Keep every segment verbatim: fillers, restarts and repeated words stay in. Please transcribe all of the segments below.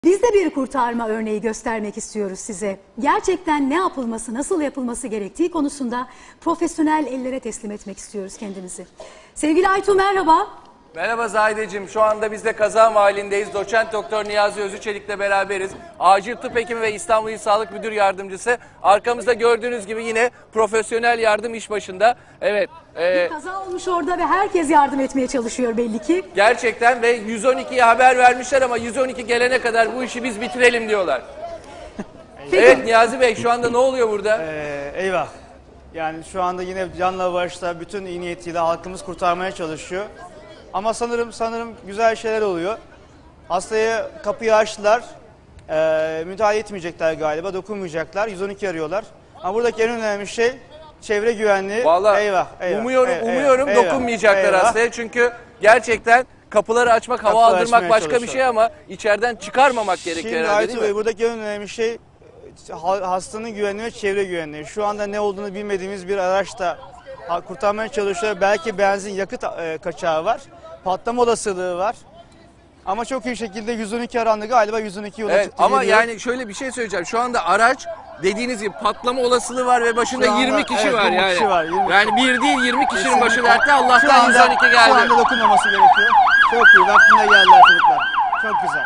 Biz de bir kurtarma örneği göstermek istiyoruz size. Gerçekten ne yapılması, nasıl yapılması gerektiği konusunda profesyonel ellere teslim etmek istiyoruz kendimizi. Sevgili Aytu merhaba. Merhaba Zahideciğim. Şu anda biz de kaza mahallindeyiz. Doçent Doktor Niyazi Özüçelik'le beraberiz. Acil Tıp Hekimi ve İstanbul İl Sağlık Müdür Yardımcısı. Arkamızda gördüğünüz gibi yine profesyonel yardım iş başında. Evet. E, bir kaza olmuş orada ve herkes yardım etmeye çalışıyor belli ki. Gerçekten ve yüz on ikiye haber vermişler ama yüz on iki gelene kadar bu işi biz bitirelim diyorlar. Evet Niyazi Bey, şu anda ne oluyor burada? Ee, eyvah. Yani şu anda yine canla başla bütün iyi niyetiyle halkımız kurtarmaya çalışıyor. Ama sanırım sanırım güzel şeyler oluyor. Hastaya kapıyı açtılar. Ee, müdahale etmeyecekler galiba, dokunmayacaklar. yüz on iki arıyorlar. Ama buradaki en önemli şey çevre güvenliği. Vallahi eyvah, eyvah, umuyorum eyvah, umuyorum eyvah, dokunmayacaklar eyvah. hastaya. Çünkü gerçekten kapıları açmak, hava Kapıları aldırmak açmaya başka bir şey ama içeriden çıkarmamak gerekiyor Şimdi herhalde, Aytu değil Bey, mi? buradaki en önemli şey hastanın güvenliği ve çevre güvenliği. Şu anda ne olduğunu bilmediğimiz bir araçta kurtarmaya çalışıyor. Belki benzin, yakıt e, kaçağı var. Patlama olasılığı var. Ama çok iyi şekilde yüz on iki arandı, galiba yüz on iki yola Evet, çıktı. ama geliyor. yani şöyle bir şey söyleyeceğim. Şu anda araç dediğiniz gibi patlama olasılığı var ve başında Şu anda, yirmi kişi evet, var yirmi yani. kişi var, yirmi Yani bir değil yirmi kişinin Kesinlikle. başı dertte, Şu Allah'tan yüz on iki Şu geldi. anda dokunmaması gerekiyor. Çok iyi, vaktinde geldiler çocuklar. Çok güzel.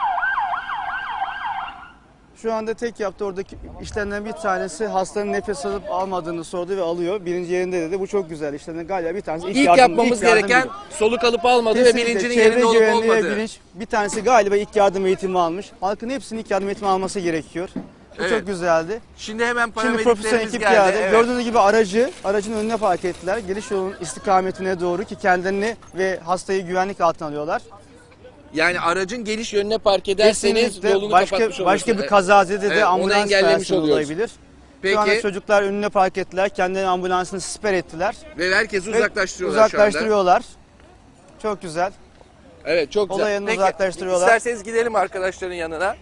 Şu anda tek yaptı oradaki işlemden bir tanesi hastanın nefes alıp almadığını sordu ve alıyor. Birinci yerinde dedi. Bu çok güzel. İşlemden galiba bir tanesi ilk, İlk yardım, yapmamız ilk yardım gereken gibi. soluk alıp almadı Kesinlikle. ve bilincinin Çevre yerinde olup güvenliği ve olmadı. bilinç, bir tanesi galiba ilk yardım eğitimi almış. Halkın hepsinin ilk yardım eğitimi alması gerekiyor. Bu Evet. çok güzeldi. Şimdi hemen Şimdi profesyonel paramediklerimiz ekip geldi. geldi. Evet. Gördüğünüz gibi aracı, aracın önüne park ettiler. Geliş yolunun istikametine doğru ki kendilerini ve hastayı güvenlik altına alıyorlar. Yani aracın geliş yönüne park ederseniz Kesinlikle yolunu başka, kapatmış olursunuz. başka bir kazazede de Evet, onu ambulans engellemiş personeli oluyoruz. olabilir. Peki. Şu anda çocuklar önüne park ettiler. Kendilerinin ambulansını siper ettiler. Ve herkesi Ve uzaklaştırıyorlar şu anda. Uzaklaştırıyorlar. Çok güzel. Evet, çok güzel. Olayını Peki, uzaklaştırıyorlar. İsterseniz gidelim arkadaşların yanına.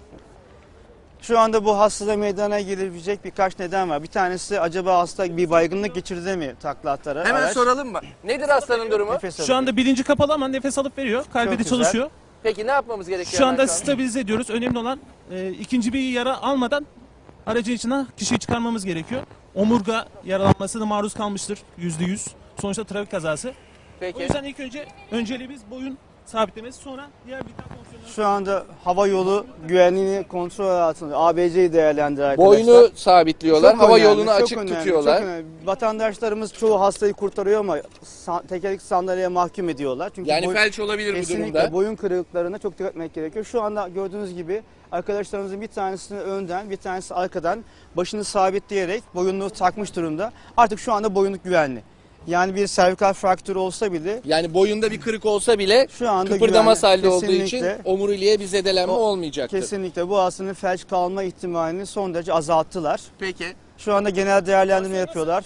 Şu anda bu hastada meydana gelebilecek birkaç neden var. Bir tanesi, acaba hasta bir baygınlık geçirdi mi takla atarak? Hemen araç? soralım mı? Nedir hastanın durumu? Nefes Şu alıyor. anda bilinci kapalı ama nefes alıp veriyor. Kalbi Çok de güzel. çalışıyor. Peki ne yapmamız gerekiyor? Şu anda hemen stabilize ediyoruz. Önemli olan e, ikinci bir yara almadan aracın içinden kişiyi çıkarmamız gerekiyor. Omurga yaralanmasına maruz kalmıştır yüzde yüz. Sonuçta trafik kazası. O Peki. yüzden ilk önce önceliğimiz boyun sabitlemesi, sonra diğer vital fonksiyonları. Şu anda hava yolu güvenliğini kontrol altında. A B C'yi değerlendir arkadaşlar. Boynu sabitliyorlar, Çok hava önemli, yolunu çok açık önemli, tutuyorlar. çok önemli. Vatandaşlarımız çoğu hastayı kurtarıyor ama sa- tekerlekli sandalyeye mahkum ediyorlar. Çünkü Yani boy- felç olabilir bu kesinlikle durumda. boyun kırıklarına çok dikkat etmek gerekiyor. Şu anda gördüğünüz gibi arkadaşlarımızın bir tanesini önden, bir tanesi arkadan başını sabitleyerek boyunluğu takmış durumda. Artık şu anda boyunluk güvenli. Yani bir servikal fraktür olsa bile Yani boyunda bir kırık olsa bile Şu anda kıpırdamaz güvenli, halde olduğu için kesinlikle. omuriliğe bir zedelenme O- olmayacaktır. kesinlikle bu hastanın felç kalma ihtimalini son derece azalttılar. Peki. Şu anda genel değerlendirme yapıyorlar.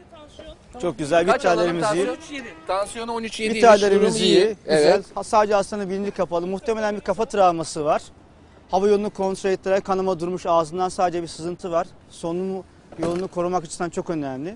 Çok güzel. Kaç alalım Vitallerimiz iyi. tansiyon? Tansiyonu on üç yedi. Vitallerimiz iyi. Güzel. Evet. Ha, sadece hastanın bilinci kapalı. Muhtemelen bir kafa travması var. Hava yolunu kontrol ettiler. Kanama durmuş. Ağzından sadece bir sızıntı var. Solunum yolunu korumak açısından çok önemli.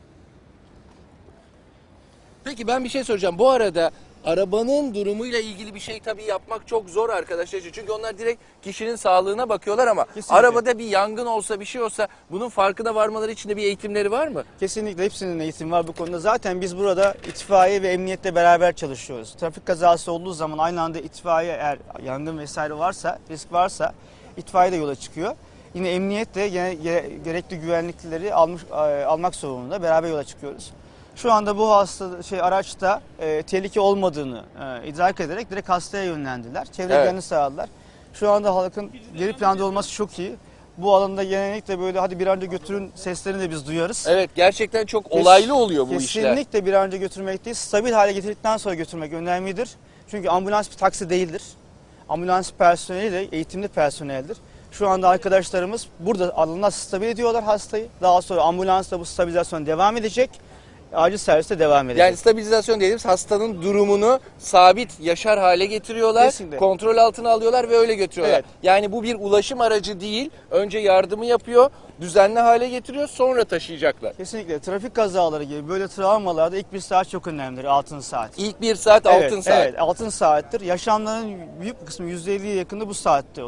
Peki ben bir şey soracağım. Bu arada arabanın durumuyla ilgili bir şey tabii yapmak çok zor arkadaşlar. Çünkü onlar direkt kişinin sağlığına bakıyorlar ama Kesinlikle. arabada bir yangın olsa, bir şey olsa bunun farkına varmaları için de bir eğitimleri var mı? Kesinlikle hepsinin eğitimi var bu konuda. Zaten biz burada itfaiye ve emniyetle beraber çalışıyoruz. Trafik kazası olduğu zaman aynı anda itfaiye, eğer yangın vesaire varsa, risk varsa itfaiye de yola çıkıyor. Yine emniyet de gene- gere- gerekli güvenlikleri almış, e, almak zorunda. Beraber yola çıkıyoruz. Şu anda bu hasta şey araçta e, tehlike olmadığını e, idrak ederek direkt hastaya yönlendiler. Çevre Evet. güvenliğini sağladılar. Şu anda halkın geri planda olması çok iyi. Bu alanda genellikle böyle hadi bir an önce götürün seslerini de biz duyarız. Evet, gerçekten çok Kes- olaylı oluyor bu işler. Kesinlikle bir an önce götürmek değil, stabil hale getirdikten sonra götürmek önemlidir. Çünkü ambulans bir taksi değildir. Ambulans personeli de eğitimli personeldir. Şu anda arkadaşlarımız burada alanda stabil ediyorlar hastayı. Daha sonra ambulansla bu stabilizasyon devam edecek. Acil serviste devam edecek. Yani stabilizasyon dediğimiz hastanın durumunu sabit, yaşar hale getiriyorlar. Kesinlikle. Kontrol altına alıyorlar ve öyle götürüyorlar. Evet. Yani bu bir ulaşım aracı değil. Önce yardımı yapıyor, düzenli hale getiriyor, sonra taşıyacaklar. Kesinlikle trafik kazaları gibi böyle travmalarda ilk bir saat çok önemlidir, altın saat. İlk bir saat Evet, altın saat. Evet, altın saattir. Yaşamların büyük bir kısmı yüzde elliye yakında bu saatte olur.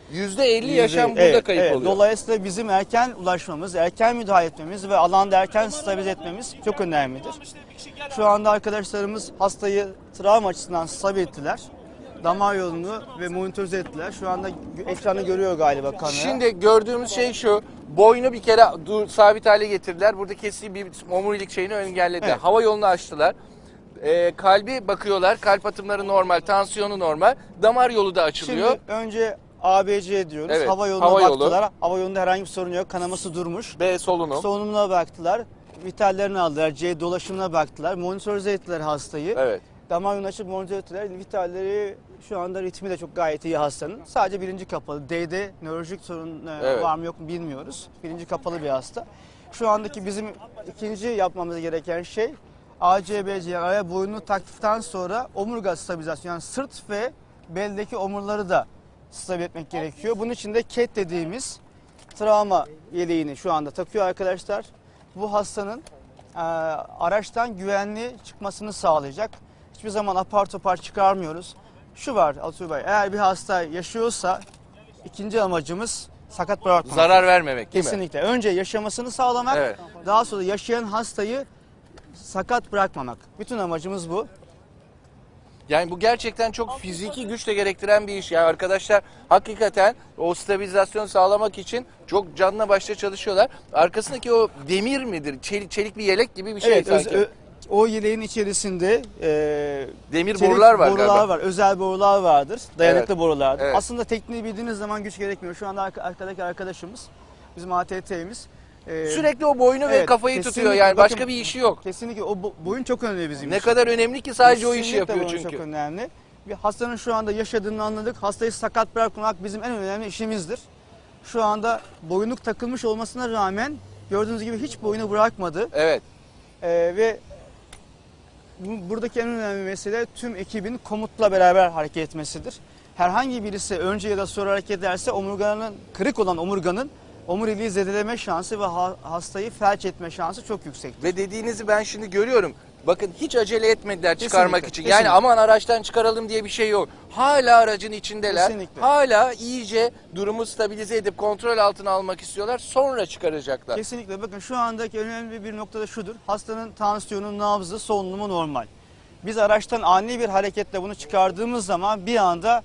yüzde elli yaşam burada Evet, kayıp evet. oluyor. Dolayısıyla bizim erken ulaşmamız, erken müdahale etmemiz ve alanda erken stabilize etmemiz çok önemlidir. Şu anda arkadaşlarımız hastayı travma açısından stabil ettiler. Damar yolunu ve monitörize ettiler. Şu anda ekranı görüyor galiba kamera. Şimdi gördüğümüz şey şu. Boynu bir kere dur, sabit hale getirdiler. Burada kestiği bir omurilik şeyini engellediler. Evet. Hava yolunu açtılar. Ee, kalbi bakıyorlar. Kalp atımları normal, tansiyonu normal. Damar yolu da açılıyor. Şimdi önce A B C diyoruz. Evet, Hava yoluna hava yolu. baktılar. Hava yolunda herhangi bir sorun yok. Kanaması durmuş. B solunum. Solunumuna baktılar. Vitallerini aldılar. C dolaşımına baktılar. Monitörize ettiler hastayı. Evet. Damar yolunu açıp monitör ettiler. Vitalleri şu anda ritmi de çok gayet iyi hastanın. Sadece birinci kapalı. D'de nörolojik sorun e, Evet. var mı yok mu bilmiyoruz. Birinci kapalı bir hasta. Şu andaki bizim ikinci yapmamız gereken şey A C B C yani araya boynunu taktıktan sonra omurga stabilizasyonu yani sırt ve beldeki omurları da stabil etmek gerekiyor. Bunun için de C A T dediğimiz travma yeleğini şu anda takıyor arkadaşlar. Bu hastanın e, araçtan güvenli çıkmasını sağlayacak. Hiçbir zaman apar topar çıkarmıyoruz. Şu var Altay Bey, eğer bir hasta yaşıyorsa ikinci amacımız sakat bırakmamak. Zarar vermemek değil mi? Kesinlikle. Önce yaşamasını sağlamak, Evet. daha sonra yaşayan hastayı sakat bırakmamak. Bütün amacımız bu. Yani bu gerçekten çok fiziki güç de gerektiren bir iş. Yani arkadaşlar hakikaten o stabilizasyon sağlamak için çok canla başla çalışıyorlar. Arkasındaki o demir midir? Çelik, çelik bir yelek gibi bir şey Evet, öz- sanki. ö- o yeleğin içerisinde e, Demir çelik borular var borular galiba. var. Özel borular vardır. Dayanıklı Evet, borulardır. evet. Aslında tekniği bildiğiniz zaman güç gerekmiyor. Şu anda arka- arkadaki arkadaşımız, bizim A T T'miz. e, Sürekli o boynu ve evet, kafayı kesinlikle. tutuyor. Yani başka Bakın, bir işi yok. Kesinlikle o bo- boyun çok önemli bizim Ne için. kadar önemli ki sadece o işi Kesinlikle yapıyor boyun çünkü. çok önemli. Bir hastanın şu anda yaşadığını anladık. Hastayı sakat bırakmak bizim en önemli işimizdir. Şu anda boyunluk takılmış olmasına rağmen gördüğünüz gibi hiç boyunu bırakmadı. Evet. Ee, ve bu- buradaki en önemli mesele tüm ekibin komutla beraber hareket etmesidir. Herhangi birisi önce ya da sonra hareket ederse omurganın kırık olan omurganın omuriliği zedeleme şansı ve ha- hastayı felç etme şansı çok yüksektir. Ve dediğinizi ben şimdi görüyorum. Bakın hiç acele etmediler çıkarmak Kesinlikle, için. kesinlikle. Yani aman araçtan çıkaralım diye bir şey yok. Hala aracın içindeler. Kesinlikle. Hala iyice durumu stabilize edip kontrol altına almak istiyorlar. Sonra çıkaracaklar. Kesinlikle. Bakın şu andaki önemli bir nokta da şudur. Hastanın tansiyonu, nabzı, solunumu normal. Biz araçtan ani bir hareketle bunu çıkardığımız zaman bir anda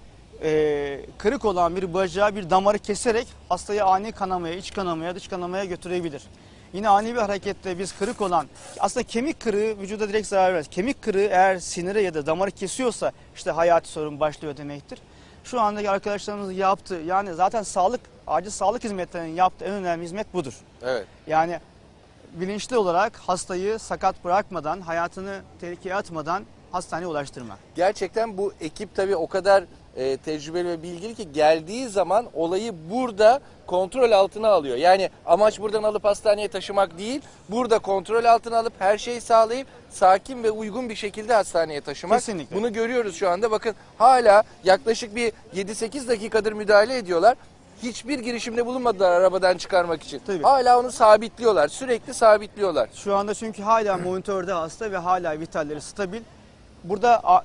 e, kırık olan bir bacağı, bir damarı keserek hastayı ani kanamaya, iç kanamaya, dış kanamaya götürebilir. Yine ani bir hareketle biz kırık olan, aslında kemik kırığı vücuda direkt zarar vermez. Kemik kırığı eğer sinire ya da damarı kesiyorsa işte hayati sorun başlıyor demektir. Şu andaki arkadaşlarımızın yaptığı, yani zaten sağlık, acil sağlık hizmetlerinin yaptığı en önemli hizmet budur. Evet. Yani bilinçli olarak hastayı sakat bırakmadan, hayatını tehlikeye atmadan hastaneye ulaştırmak. Gerçekten bu ekip tabii o kadar e, tecrübeli ve bilgili ki geldiği zaman olayı burada kontrol altına alıyor. Yani amaç buradan alıp hastaneye taşımak değil, burada kontrol altına alıp her şeyi sağlayıp sakin ve uygun bir şekilde hastaneye taşımak. Kesinlikle. Bunu görüyoruz şu anda. Bakın hala yaklaşık bir yedi sekiz dakikadır müdahale ediyorlar. Hiçbir girişimde bulunmadılar arabadan çıkarmak için. Tabii. Hala onu sabitliyorlar. Sürekli sabitliyorlar. Şu anda çünkü hala monitörde hasta ve hala vitalleri stabil. Burada a-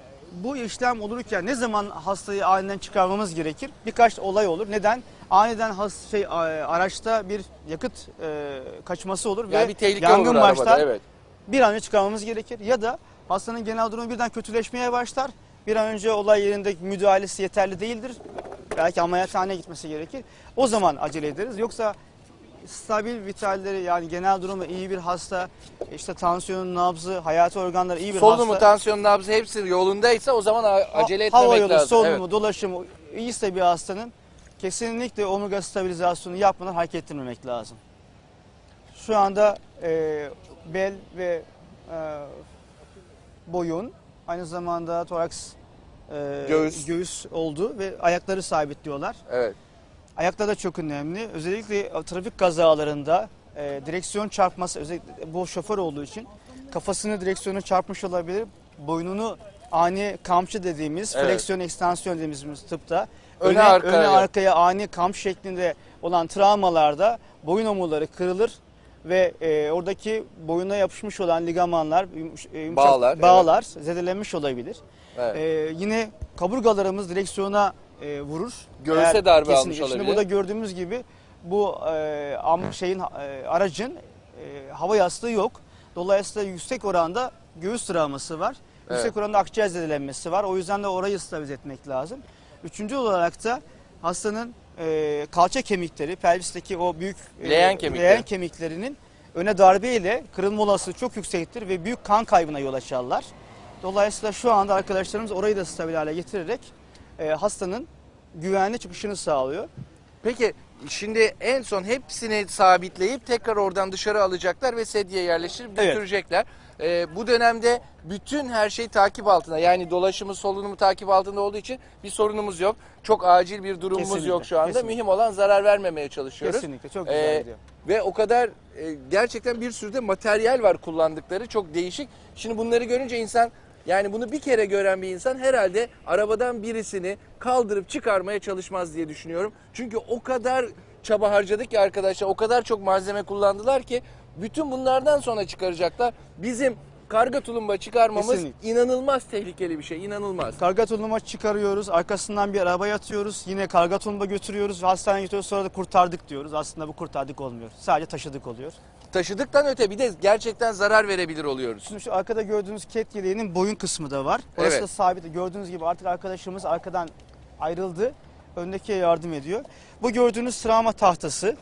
bu işlem olurken ne zaman hastayı aniden çıkarmamız gerekir? Birkaç olay olur. Neden? Aniden has, şey, a- araçta bir yakıt e, kaçması olur Yani ve bir tehlike yangın olur başlar. arabada. Evet. Bir an önce çıkarmamız gerekir. Ya da hastanın genel durumu birden kötüleşmeye başlar. Bir an önce olay yerinde müdahalesi yeterli değildir. Belki ameliyathaneye gitmesi gerekir. O zaman acele ederiz. Yoksa stabil vitalleri, yani genel durumu iyi bir hasta, işte tansiyonun, nabzı, hayati organları iyi bir Solunumu, hasta. tansiyon, nabzı hepsi yolundaysa o zaman a- acele Ha- hava etmemek yolu, lazım. solunumu, Evet. dolaşımı iyiyse bir hastanın kesinlikle omurga stabilizasyonu yapmadan hareket ettirmemek lazım. Şu anda e, bel ve e, boyun, aynı zamanda toraks, e, Göğüs. göğüs oldu ve ayakları sabitliyorlar. Evet. Ayaklar da çok önemli. Özellikle trafik kazalarında e, direksiyon çarpması, özellikle bu şoför olduğu için kafasını direksiyona çarpmış olabilir. Boynunu ani kamçı dediğimiz, Evet. fleksiyon ekstansiyon dediğimiz tıpta Öne arkaya. öne arkaya ani kamç şeklinde olan travmalarda boyun omurları kırılır ve e, oradaki boyuna yapışmış olan ligamanlar, yumuş- e, yumuşak Bağlar, bağlar zedelenmiş olabilir. Evet. Ee, yine kaburgalarımız direksiyona e, vurur. Göğüse Eğer- darbe almış kesinlikle. olabilir. Şimdi burada gördüğümüz gibi bu e, am, şeyin e, aracın e, hava yastığı yok. Dolayısıyla yüksek oranda göğüs travması var. Evet. Yüksek oranda akciğer zedelenmesi var. O yüzden de orayı stabilize etmek lazım. Üçüncü olarak da hastanın e, kalça kemikleri, pelvisteki o büyük e, Leğen kemikleri. leğen kemiklerinin öne darbeyle kırılma olasılığı çok yüksektir ve büyük kan kaybına yol açarlar. Dolayısıyla şu anda arkadaşlarımız orayı da stabil hale getirerek e, hastanın güvenli çıkışını sağlıyor. Peki şimdi en son hepsini sabitleyip tekrar oradan dışarı alacaklar ve sedyeye yerleştirip Evet. götürecekler. Ee, bu dönemde bütün her şey takip altında. Yani dolaşımı, solunumu takip altında olduğu için bir sorunumuz yok. Çok acil bir durumumuz Kesinlikle, yok şu anda. kesinlikle. Mühim olan zarar vermemeye çalışıyoruz. Kesinlikle çok güzel Ee, gidiyor. Ve o kadar e, gerçekten bir sürü de materyal var kullandıkları. Çok değişik. Şimdi bunları görünce insan, yani bunu bir kere gören bir insan herhalde arabadan birisini kaldırıp çıkarmaya çalışmaz diye düşünüyorum. Çünkü o kadar çaba harcadık ki arkadaşlar, o kadar çok malzeme kullandılar ki bütün bunlardan sonra çıkaracaklar. Bizim karga tulumba çıkarmamız Kesinlikle. inanılmaz tehlikeli bir şey, inanılmaz. Karga tulumba çıkarıyoruz, arkasından bir arabaya atıyoruz, yine karga tulumba götürüyoruz ve hastaneye götürüyoruz, sonra da kurtardık diyoruz. Aslında bu kurtardık olmuyor, sadece taşıdık oluyor. Taşıdıktan öte bir de gerçekten zarar verebilir oluyoruz. Şimdi şu arkada gördüğünüz ket yeleğinin boyun kısmı da var. Orası Evet. da sabit. Gördüğünüz gibi artık arkadaşımız arkadan ayrıldı, öndekiye yardım ediyor. Bu gördüğünüz travma tahtası.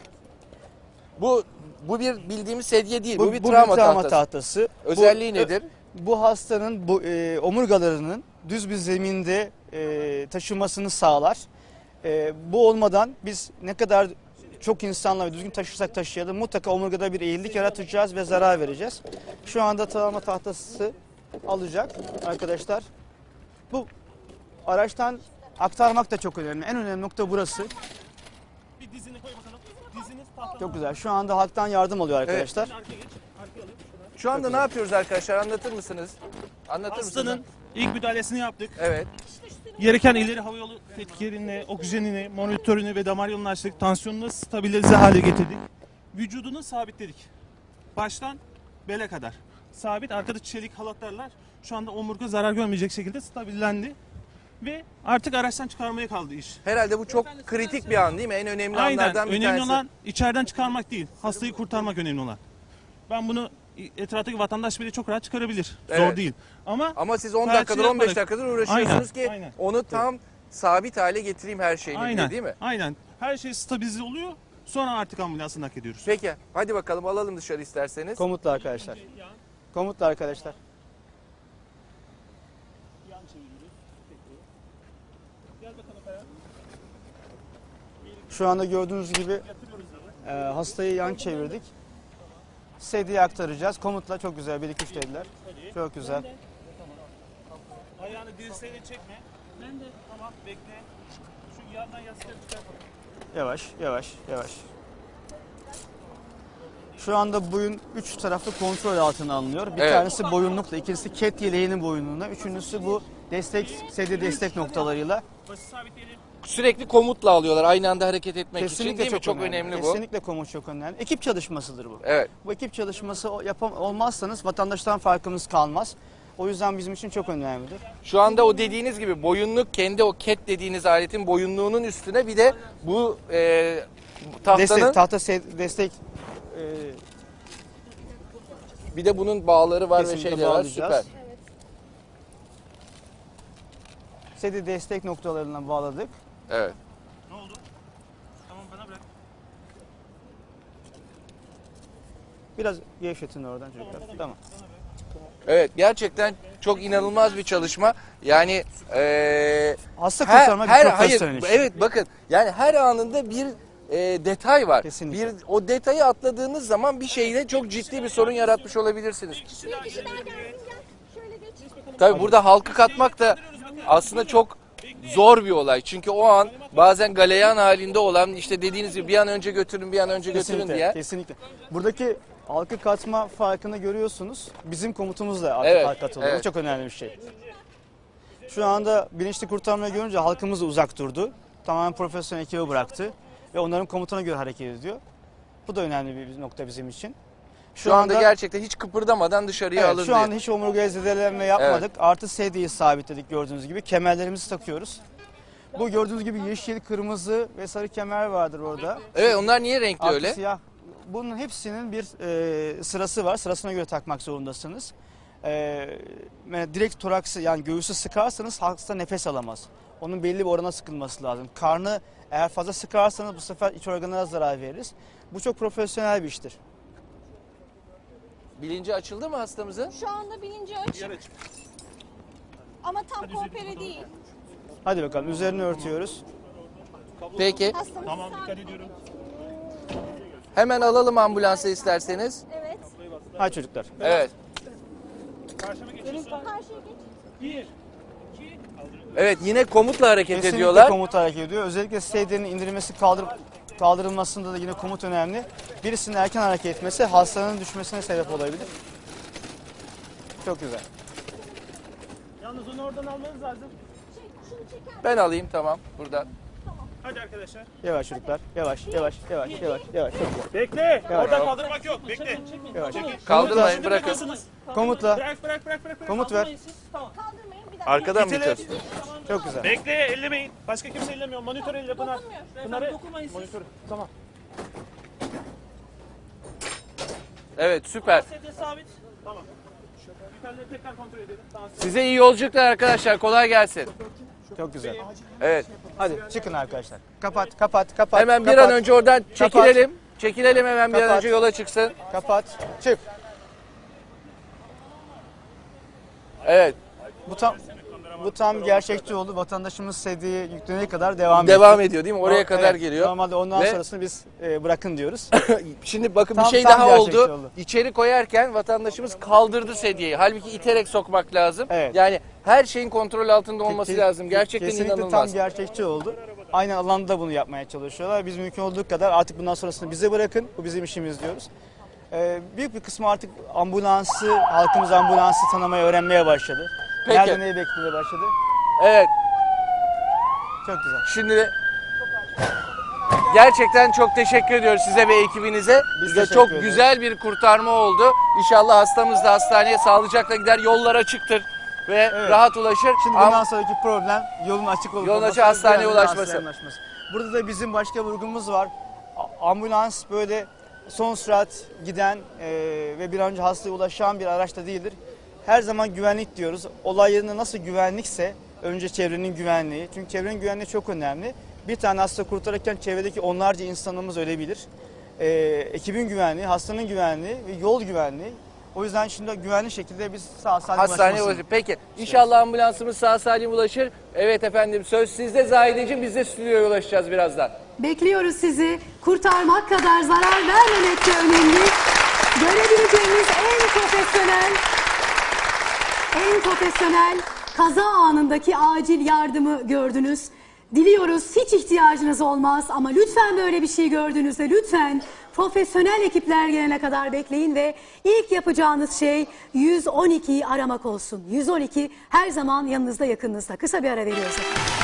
Bu bu bir bildiğimiz sedye değil, bu, Bu, bir bu travma, tahtası. tahtası. Özelliği Bu- nedir? Bu hastanın bu, e, omurgalarının düz bir zeminde e, taşımasını sağlar. E, bu olmadan biz ne kadar çok insanla düzgün taşırsak taşıyalım mutlaka omurgada bir eğrilik yaratacağız ve zarar vereceğiz. Şu anda travma tahtası alacak arkadaşlar. Bu araçtan aktarmak da çok önemli. En önemli nokta burası. Bir dizini koy bakalım. Diziniz tahtadan. Çok güzel. Şu anda halktan yardım alıyor arkadaşlar. Arkaya geç. Arkaya alıp şuradan. Şu anda ne yapıyoruz arkadaşlar? Anlatır mısınız? Anlatır Hastanın mısınız? ilk müdahalesini yaptık. Evet. Gereken ileri hava yolu tetkiklerini, oksijenini, monitörünü ve damar yolunu açtık. Tansiyonunu stabilize hale getirdik. Vücudunu sabitledik. Baştan bele kadar. Sabit, arkada çelik halatlarla şu anda omurga zarar görmeyecek şekilde stabillendi. Ve artık araçtan çıkarmaya kaldı iş. Herhalde bu çok kritik bir an değil mi? En önemli Aynen. anlardan bir Önemli tanesi. olan içeriden çıkarmak değil. Hastayı kurtarmak önemli olan. Ben bunu etraftaki vatandaş bile çok rahat çıkarabilir. Evet. Zor değil. Ama Ama siz on Tercih dakikadır on beş yapmadık. dakikadır uğraşıyorsunuz Aynen, ki aynen. onu tam sabit hale getireyim her şeyini diye, aynen, değil mi? aynen. Her şey stabilize oluyor. Sonra artık ambulansını hak ediyoruz. Peki hadi bakalım alalım dışarı isterseniz. Komutlu arkadaşlar. Komutlu arkadaşlar. Şu anda gördüğünüz gibi e, hastayı yan çevirdik. Sedyeye aktaracağız. Komutla çok güzel. Bir iki üç dediler. Çok güzel. Ayağını dirseğine çekme. Ben de tamam bekle. Şu yandan yastığı tutar. Yavaş, yavaş, yavaş. Şu anda boyun üç taraflı kontrol altına alınıyor. Bir Evet. tanesi boyunlukla, ikincisi ket yeleğinin boyunluğuna, üçüncüsü bu destek, sedye destek noktalarıyla. Başı sabitleyelim. Sürekli komutla alıyorlar aynı anda hareket etmek için Kesinlikle değil mi? çok, Çok önemli, bu. Kesinlikle komut çok önemli. Ekip çalışmasıdır bu. Evet. Bu ekip çalışması o- yapam olmazsanız vatandaştan farkımız kalmaz. O yüzden bizim için çok önemlidir. Şu anda o dediğiniz gibi boyunluk, kendi o ket dediğiniz aletin boyunluğunun üstüne bir de bu e, tahtanın Destek, tahta se- destek e, bir de bunun bağları var ve kesinlikle şeyler var. bağlayacağız. Süper. sedye destek noktalarına bağladık. Evet. Ne oldu? Tamam bana bırak. Biraz gevşetin oradan çocuklar. Tamam. Evet, gerçekten çok inanılmaz bir çalışma. Yani e, Hasta her, kurtarmak her bir hayır profesyonel iş. evet bakın yani her anında bir e, detay var. Kesinlikle. Bir o detayı atladığınız zaman bir şeyde çok ciddi bir sorun yaratmış olabilirsiniz. Bir kişi daha gelsin gel. Şöyle geç. Tabii burada halkı katmak da aslında çok zor bir olay. Çünkü o an bazen galeyan halinde olan işte dediğiniz gibi bir an önce götürün bir an önce götürün Kesinlikle, diye. kesinlikle. Buradaki halkı katma farkını görüyorsunuz. Bizim komutumuzla artık Evet, halk katılıyor. Bu evet. çok önemli bir şey. Şu anda bilinçli kurtarmayı görünce halkımız da uzak durdu. Tamamen profesyonel ekibi bıraktı. Ve onların komutuna göre hareket ediyor. Bu da önemli bir nokta bizim için. Şu anda gerçekten hiç kıpırdamadan dışarıya evet, alın şu diye. an hiç omurgaya zedelenme yapmadık. Artı sedyeyi sabitledik gördüğünüz gibi. Kemerlerimizi takıyoruz. Bu gördüğünüz gibi yeşil, kırmızı ve sarı kemer vardır orada. Evet, onlar niye renkli Artı öyle? siyah. Bunun hepsinin bir e, sırası var. Sırasına göre takmak zorundasınız. E, direkt toraksı yani göğüsü sıkarsanız hasta nefes alamaz. Onun belli bir orana sıkılması lazım. Karnı eğer fazla sıkarsanız bu sefer iç organlara zarar veririz. Bu çok profesyonel bir iştir. Bilinci açıldı mı hastamızın? Şu anda bilinci açık. Ama tam koopere değil. Hadi bakalım üzerine örtüyoruz. Peki. Hastamız Tamam, sabit. dikkat ediyorum. Hemen alalım ambulansı isterseniz. Evet. Hadi çocuklar. Evet. Karşıma geçiyorsun. Karşıya geç. Bir. Evet, yine komutla hareket Kesinlikle ediyorlar. komut hareket ediyor. Özellikle sedyenin indirilmesi, kaldır, kaldırılmasında da yine komut önemli. Birisinin erken hareket etmesi hastanın düşmesine sebep olabilir. Çok güzel. Yalnız onu oradan almanız lazım. Ben alayım, tamam, buradan. Hadi arkadaşlar. Yavaş çocuklar. Yavaş, yavaş, yavaş, yavaş, yavaş. Çok güzel. Bekle. Oradan kaldırmak yok. Bekle. Yavaş. Kaldırmayın, bırakın. Bırakırsınız. Komutla. Bırak bırak bırak bırak. Komut ver. Kaldırmayın bir dakika. Arkadan mı İtele. itiyorsun? Çok güzel. Bekle, ellemeyin. Başka kimse ellemiyor. Monitör elle Pınar. Pınar'ı. Monitörü. Tamam. Evet, süper. Sedye sabit. Tamam. Yukarıları tekrar kontrol edelim. Tamam. Size iyi yolculuklar arkadaşlar, kolay gelsin. Çok güzel. Evet. Hadi çıkın arkadaşlar. Kapat, kapat, kapat. Hemen bir kapat, an önce oradan çekilelim. Çekilelim hemen bir an Kapat. önce yola çıksın. Kapat. Çık. Evet. Bu tam bu tam gerçekçi oldu. Vatandaşımız sedyeyi yüklenene kadar devam ediyor. Devam ediyor değil mi? Oraya kadar Evet, geliyor. Normalde ondan Ve- sonrasını biz e, bırakın diyoruz. Şimdi bakın Tam- bir şey tam daha gerçekçi oldu. oldu. İçeri koyarken vatandaşımız kaldırdı sedyeyi. Halbuki iterek sokmak lazım. Evet. Yani her şeyin kontrol altında olması Ke- lazım. Gerçekten Kesinlikle inanılmaz. tam gerçekçi oldu. Aynı alanda da bunu yapmaya çalışıyorlar. Biz mümkün olduğu kadar artık bundan sonrasını bize bırakın. Bu bizim işimiz diyoruz. Ee, büyük bir kısmı artık ambulansı, halkımız ambulansı tanımaya, öğrenmeye başladı. Peki. Nerede neyi beklemeye başladı. Evet. Çok güzel. Şimdi gerçekten çok teşekkür ediyoruz size ve ekibinize. Biz Size teşekkür çok ederiz. güzel bir kurtarma oldu. İnşallah hastamız da hastaneye sağlıcakla gider. Yollar açıktır ve Evet. rahat ulaşır. Şimdi Am- bundan sonraki problem yolun açık olup Yolun olması, açık, hastaneye bir an önce ulaşması. hastaneye ulaşması. Burada da bizim başka bir vurgumuz var. A- Ambulans böyle son sürat giden e, ve bir an önce hastaya ulaşan bir araç da değildir. Her zaman güvenlik diyoruz. Olay yerinde nasıl güvenlikse önce çevrenin güvenliği. Çünkü çevrenin güvenliği çok önemli. Bir tane hasta kurtarırken çevredeki onlarca insanımız ölebilir. E, ekibin güvenliği, hastanın güvenliği ve yol güvenliği. O yüzden şimdi güvenli şekilde biz sağ salim Hastaneye ulaşmasını- ulaşır. Peki inşallah ambulansımız sağ salim ulaşır. Evet efendim, söz sizde Zahideciğim, biz de stüdyoya ulaşacağız birazdan. Bekliyoruz sizi. Kurtarmak kadar zarar vermemek de önemli. Görebileceğimiz en profesyonel, en profesyonel kaza anındaki acil yardımı gördünüz. Diliyoruz hiç ihtiyacınız olmaz ama lütfen böyle bir şey gördüğünüzde lütfen profesyonel ekipler gelene kadar bekleyin ve ilk yapacağınız şey yüz on ikiyi aramak olsun. yüz on iki her zaman yanınızda, yakınınızda. Kısa bir ara veriyoruz efendim.